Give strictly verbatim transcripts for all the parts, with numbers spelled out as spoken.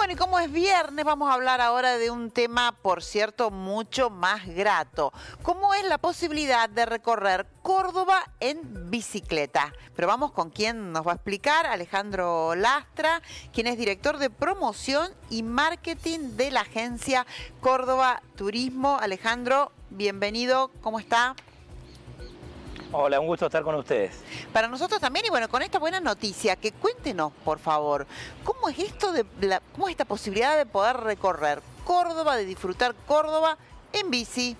Bueno, y como es viernes, vamos a hablar ahora de un tema, por cierto, mucho más grato. ¿Cómo es la posibilidad de recorrer Córdoba en bicicleta? Pero vamos con quien nos va a explicar, Alejandro Lastra, quien es director de promoción y marketing de la agencia Córdoba Turismo. Alejandro, bienvenido, ¿cómo está? Hola, un gusto estar con ustedes. Para nosotros también, y bueno, con esta buena noticia, que cuéntenos, por favor, ¿cómo es esto de la, cómo es esta posibilidad de poder recorrer Córdoba, de disfrutar Córdoba en bici?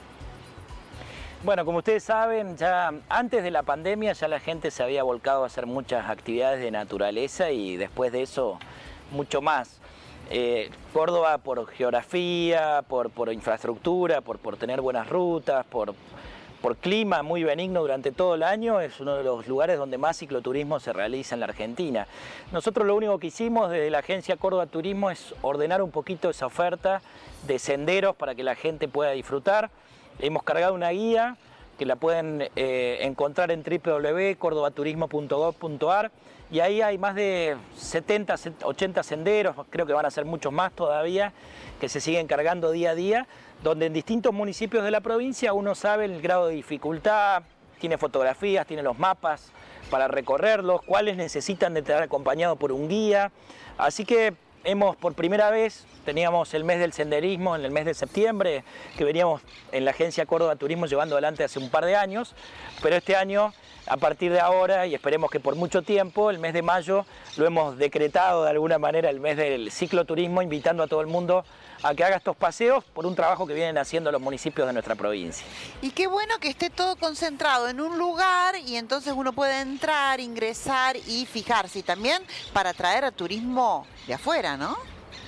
Bueno, como ustedes saben, ya antes de la pandemia ya la gente se había volcado a hacer muchas actividades de naturaleza y después de eso mucho más. Eh, Córdoba por geografía, por, por infraestructura, por, por tener buenas rutas, por... por clima muy benigno durante todo el año, es uno de los lugares donde más cicloturismo se realiza en la Argentina. Nosotros lo único que hicimos desde la agencia Córdoba Turismo es ordenar un poquito esa oferta de senderos para que la gente pueda disfrutar. Hemos cargado una guía que la pueden eh, encontrar en w w w punto córdoba turismo punto gov punto a r y ahí hay más de setenta, ochenta senderos, creo que van a ser muchos más todavía, que se siguen cargando día a día, donde en distintos municipios de la provincia uno sabe el grado de dificultad, tiene fotografías, tiene los mapas para recorrerlos, cuáles necesitan de estar acompañados por un guía. Así que hemos por primera vez, teníamos el mes del senderismo en el mes de septiembre, que veníamos en la agencia Córdoba Turismo llevando adelante hace un par de años, pero este año, a partir de ahora, y esperemos que por mucho tiempo, el mes de mayo, lo hemos decretado de alguna manera el mes del cicloturismo, invitando a todo el mundo a que haga estos paseos por un trabajo que vienen haciendo los municipios de nuestra provincia. Y qué bueno que esté todo concentrado en un lugar y entonces uno puede entrar, ingresar y fijarse, y también para atraer a turismo de afuera, ¿no?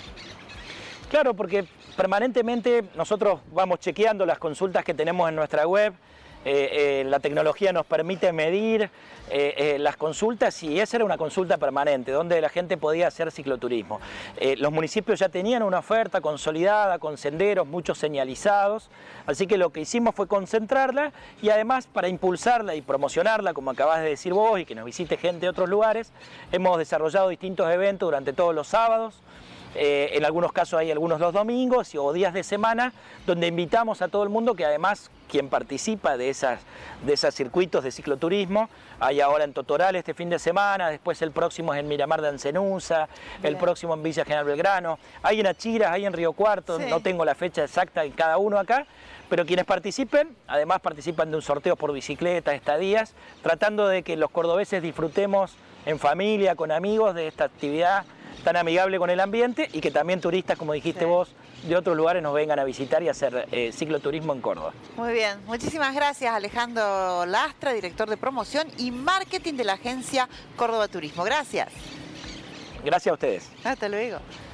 Claro, porque permanentemente nosotros vamos chequeando las consultas que tenemos en nuestra web. Eh, eh, la tecnología nos permite medir eh, eh, las consultas y esa era una consulta permanente donde la gente podía hacer cicloturismo. Eh, los municipios ya tenían una oferta consolidada con senderos, muchos señalizados, así que lo que hicimos fue concentrarla y además para impulsarla y promocionarla, como acabas de decir vos, y que nos visite gente de otros lugares, hemos desarrollado distintos eventos durante todos los sábados. Eh, en algunos casos hay algunos los domingos o días de semana donde invitamos a todo el mundo que además quien participa de esas de esos circuitos de cicloturismo, hay ahora en Totoral este fin de semana, después el próximo es en Miramar de Ancenusa, el próximo en Villa General Belgrano, hay en Achiras, hay en Río Cuarto, sí. No tengo la fecha exacta en cada uno acá, pero quienes participen, además participan de un sorteo por bicicleta, estadías, tratando de que los cordobeses disfrutemos en familia, con amigos de esta actividad tan amigable con el ambiente y que también turistas, como dijiste sí. vos, de otros lugares nos vengan a visitar y hacer eh, cicloturismo en Córdoba. Muy bien, muchísimas gracias Alejandro Lastra, director de promoción y marketing de la agencia Córdoba Turismo. Gracias. Gracias a ustedes. Hasta luego.